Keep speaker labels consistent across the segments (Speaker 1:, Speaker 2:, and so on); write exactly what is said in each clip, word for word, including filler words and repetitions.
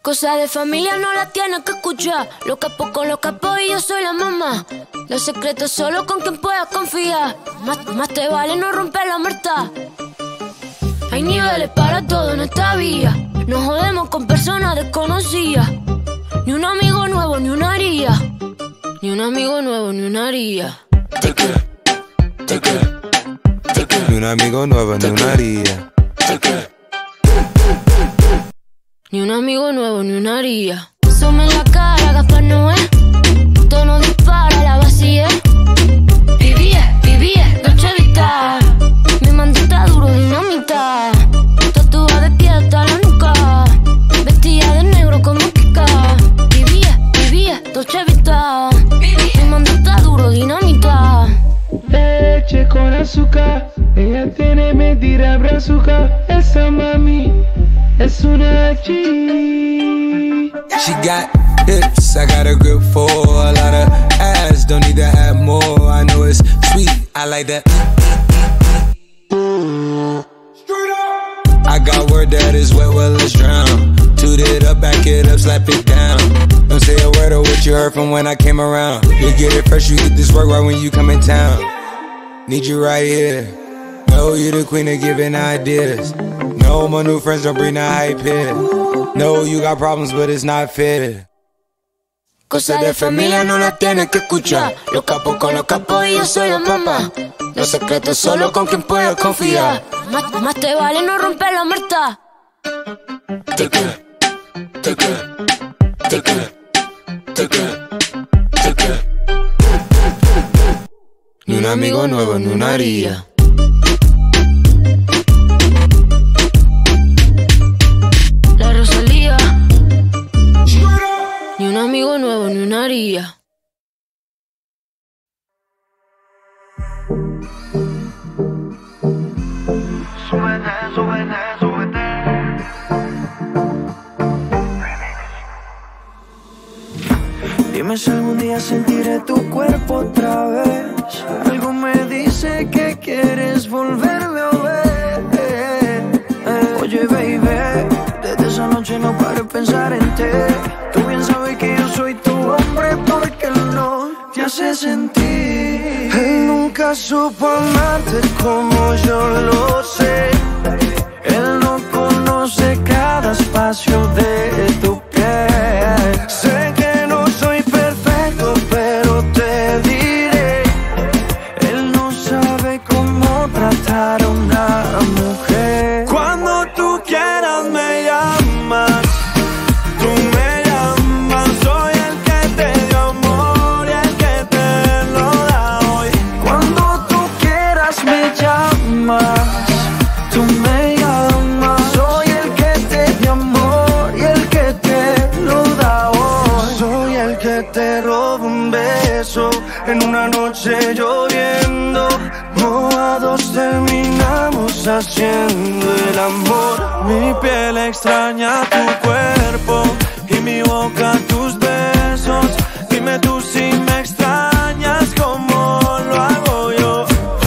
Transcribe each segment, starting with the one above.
Speaker 1: Cosa de familia no la tienes que escuchar. Los capos con los capos y yo soy la mamá. Los secretos solo con quien puedas confiar. Más, más te vale no romper la muerta. Hay niveles para todo en esta vía. No jodemos con personas desconocidas. Ni un amigo nuevo, ni una haría. Ni un amigo nuevo, ni una haría.
Speaker 2: Ni un amigo nuevo, ni una haría.
Speaker 1: Ni un amigo nuevo, ni una haría. Sume en la cara, Gaspar Noé. Tono dispara, la vacía. Vivía, vivía, Dolce Vita. Mi mandita duro, dinamita. Tatuada de pie hasta la nuca. Vestida de negro como Kika. Vivía, vivía, Dolce Vita. Mi mandita duro, dinamita.
Speaker 3: Leche con azúcar. Ella tiene medida brazuca. Esa mami es una G.
Speaker 2: She got hips, I got a grip for a lot of ass, don't need to add more. I know it's sweet, I like that. I got word that is wet, well let's drown. Toot it up, back it up, slap it down. Don't say a word of what you heard from when I came around. You get it fresh, you get this work right when you come in town. Need you right here. Know you the queen of giving ideas. No, my new friends don't bring the hype here. No, you got problems, but it's not fair.
Speaker 1: Cosa de familia no la tienes que escuchar. Los capos con los capos y yo soy la mamá. Los secretos solo con quien puedas confiar. Más, más te vale no romper la muerta.
Speaker 2: Ni un amigo nuevo, ni una haría.
Speaker 1: La Rosalía. Ni un amigo nuevo, ni una haría.
Speaker 4: Súbete, súbete, súbete.
Speaker 5: Dime si algún día sentiré tu cuerpo otra vez. Algo me dice que quieres volverme a ver. Oye, baby, desde esa noche no paro de pensar en ti. Tú bien sabes que yo soy tu hombre porque él no te hace sentir. Él nunca supo amarte como yo lo sé. Él no conoce cada espacio de tu piel. Sé que no soy perfecto, pero te diré. Él no sabe cómo tratar a una mujer. Cuando tú quieras me llamas. Tú me llamas. Soy el que te dio amor y el que te lo da hoy. Cuando tú quieras me llamas. Tú me llamas. Soy el que te dio amor y el que te lo da hoy. Soy el que te roba un beso en una noche lloviendo. Mojados terminamos haciendo el amor. Mi piel extraña tu cuerpo y mi boca tus besos. Dime tú si me extrañas como lo hago yo.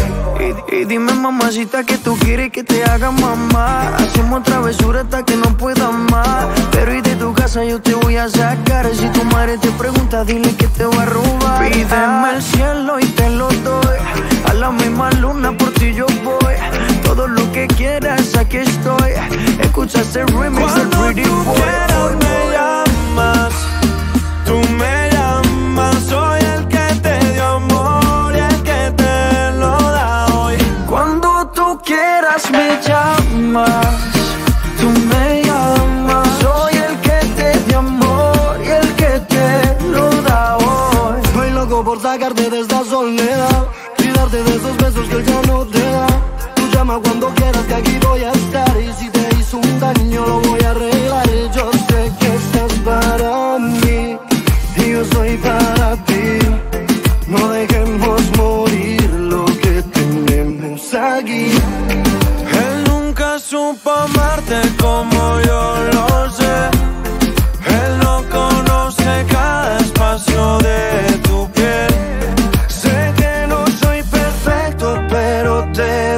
Speaker 5: Y, y dime mamacita que tú quieres que te haga mamá. Hacemos travesura hasta que no pueda más. Pero y de tu casa yo te voy a sacar. Si tu madre te pregunta dile que te voy a robar. Pídeme el cielo y te lo doy. A la misma luna por ti yo voy. Todo lo que quieras aquí estoy. Escucha ese remix del Pretty Boy. Cuando tú quieras me llamas. Tú me llamas. Soy el que te dio amor y el que te lo da hoy. Cuando tú quieras me llamas. Tú me llamas. Soy el que te dio amor y el que te lo da hoy. Estoy loco por sacarte de esta soledad y darte de esos besos que él ya no te da. Tú llama cuando quieras que aquí voy a estar. Y si te hizo un daño lo voy a arreglar. Yo sé que estás para mí y yo soy para ti. No dejemos morir lo que tenemos aquí. Él nunca supo amarte como yo lo sé. Él no conoce cada espacio de tu piel. Sé que no soy perfecto, pero te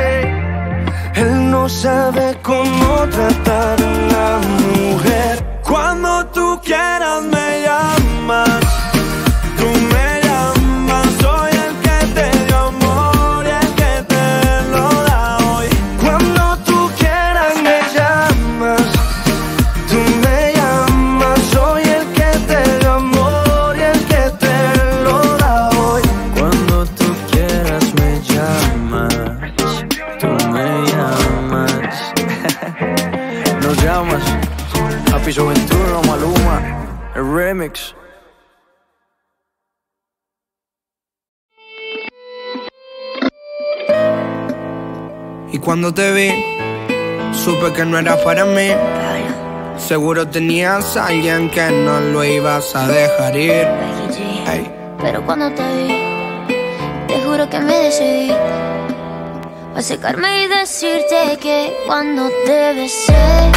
Speaker 5: diré. Él no sabe cómo tratar a una mujer. Cuando tú quieras me llamas, tú me llamas. Soy el que te dio amor y el que te lo da hoy. Cuando tú quieras me llamas, tú me llamas. Soy el que te dio amor y el que te lo da hoy. Cuando tú quieras me llamas, tú me llamas. Nos llamas. Piso veintiuno, Maluma, el remix. Y cuando te vi, supe que no era para mí. Seguro tenías a alguien que no lo ibas a dejar ir. Hey.
Speaker 1: Pero cuando te vi, te juro que me decidí a acercarme y decirte que cuando te besé,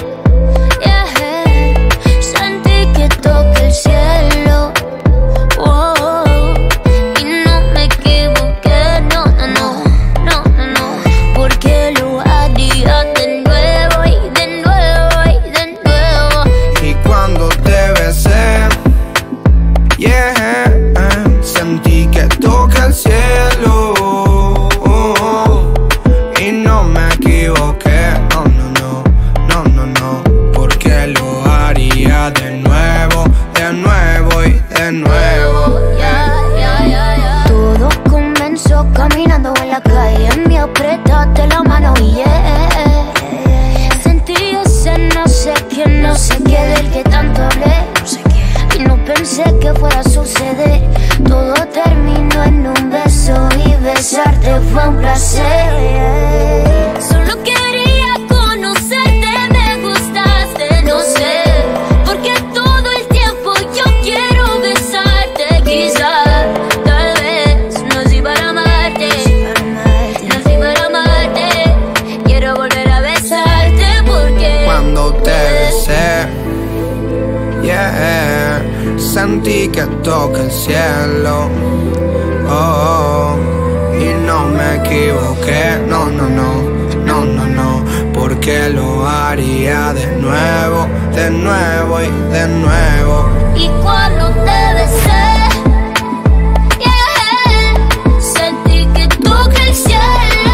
Speaker 1: toque el cielo, oh, oh, y no me equivoqué, no, no, no, no, no, no, porque lo haría de nuevo y de nuevo y de nuevo.
Speaker 5: Y cuando te besé, yeah, sentí que toca el cielo, oh, oh, y no me equivoqué, no, no, no, no, no, no, porque lo haría de nuevo. De nuevo y de nuevo,
Speaker 1: yeah, yeah, yeah, yeah. Todo comenzó caminando en la calle, me apretaste la mano y yeah, sentí ese no sé qué, no sé qué del que tanto hablé, no sé qué, y no pensé que fuera a suceder. Todo terminó en un beso y besarte fue un placer. Solo quería conocerte, me gustaste, no sé, porque todo el tiempo yo quiero besarte. Quizás, tal vez, nací para amarte, nací para amarte. Quiero volver a besarte porque
Speaker 5: cuando te besé, yeah, sentí que toca el cielo, oh, oh, y no me equivoqué, no, no, no, no, no, no, porque lo haría de nuevo, de nuevo y de nuevo.
Speaker 1: Y cuando te besé, yeah, sentí que toca el cielo,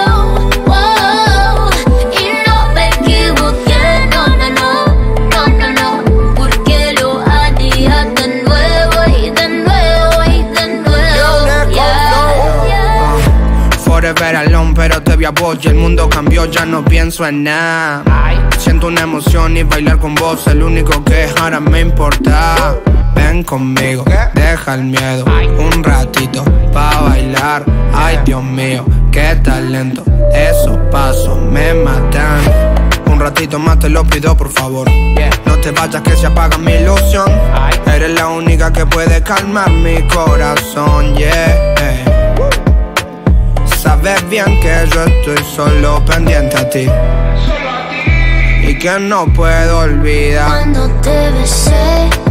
Speaker 1: oh, y no me equivoqué, no, no, no, no, no, no, porque lo haría de nuevo y de nuevo y de nuevo, yeah, yeah.
Speaker 5: Forever alone, pero te vi a vos y el mundo cambió, ya no pienso en nada. Siento una emoción y bailar con vos el único que ahora me importa. Ven conmigo, deja el miedo, un ratito pa' bailar. Ay, Dios mío, qué talento, esos pasos me matan. Un ratito más te lo pido, por favor. No te vayas que se apaga mi ilusión. Eres la única que puede calmar mi corazón, yeah. Sabes bien que yo estoy solo pendiente a ti y que no puedo olvidar
Speaker 1: cuando te besé.